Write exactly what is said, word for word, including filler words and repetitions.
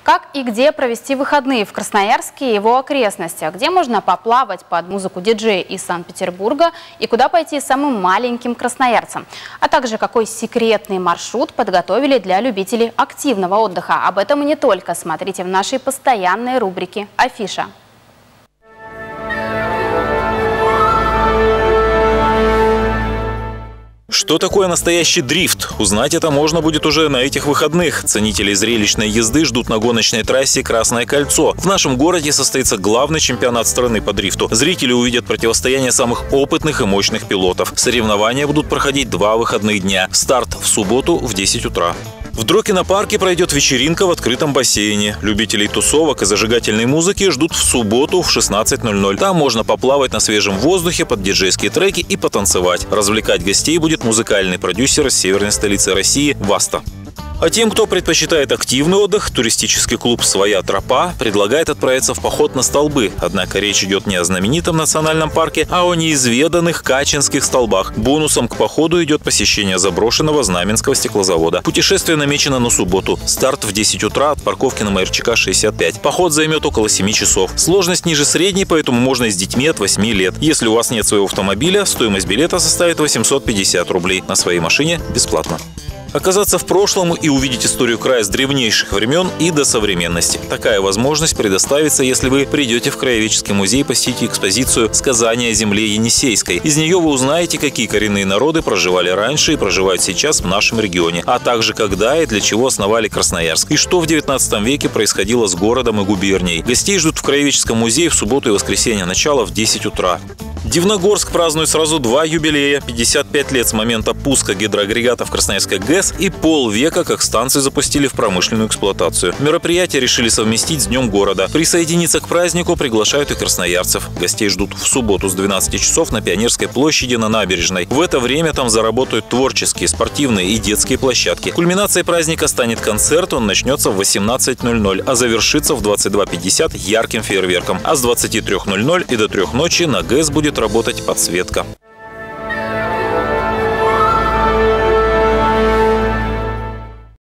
Как и где провести выходные в Красноярске и его окрестностях, где можно поплавать под музыку диджея из Санкт-Петербурга и куда пойти самым маленьким красноярцам, а также какой секретный маршрут подготовили для любителей активного отдыха. Об этом и не только. Смотрите в нашей постоянной рубрике «Афиша». Что такое настоящий дрифт? Узнать это можно будет уже на этих выходных. Ценители зрелищной езды ждут на гоночной трассе «Красное кольцо». В нашем городе состоится главный чемпионат страны по дрифту. Зрители увидят противостояние самых опытных и мощных пилотов. Соревнования будут проходить два выходных дня. Старт в субботу в десять утра. В Дрокино-парке пройдет вечеринка в открытом бассейне. Любителей тусовок и зажигательной музыки ждут в субботу в шестнадцать ноль ноль. Там можно поплавать на свежем воздухе под диджейские треки и потанцевать. Развлекать гостей будет музыкальный продюсер из северной столицы России «Васта». А тем, кто предпочитает активный отдых, туристический клуб «Своя тропа» предлагает отправиться в поход на столбы. Однако речь идет не о знаменитом национальном парке, а о неизведанных качинских столбах. Бонусом к походу идет посещение заброшенного Знаменского стеклозавода. Путешествие намечено на субботу. Старт в десять утра от парковки на Майорчака шестьдесят пять. Поход займет около семи часов. Сложность ниже средней, поэтому можно и с детьми от восьми лет. Если у вас нет своего автомобиля, стоимость билета составит восемьсот пятьдесят рублей. На своей машине бесплатно. Оказаться в прошлом и увидеть историю края с древнейших времен и до современности. Такая возможность предоставится, если вы придете в Краеведческий музей и посетите экспозицию «Сказания о земле Енисейской». Из нее вы узнаете, какие коренные народы проживали раньше и проживают сейчас в нашем регионе, а также когда и для чего основали Красноярск, и что в девятнадцатом веке происходило с городом и губернией. Гостей ждут в Краеведческом музее в субботу и воскресенье, начало в десять утра. Дивногорск празднует сразу два юбилея – пятьдесят пять лет с момента пуска гидроагрегатов Красноярской ГЭС и полвека, как станции запустили в промышленную эксплуатацию. Мероприятие решили совместить с Днем города. Присоединиться к празднику приглашают и красноярцев. Гостей ждут в субботу с двенадцати часов на Пионерской площади на набережной. В это время там заработают творческие, спортивные и детские площадки. Кульминацией праздника станет концерт, он начнется в восемнадцать ноль ноль, а завершится в двадцать два пятьдесят ярким фейерверком. А с двадцати трёх ноль ноль и до трёх ночи на ГЭС будет работать подсветка.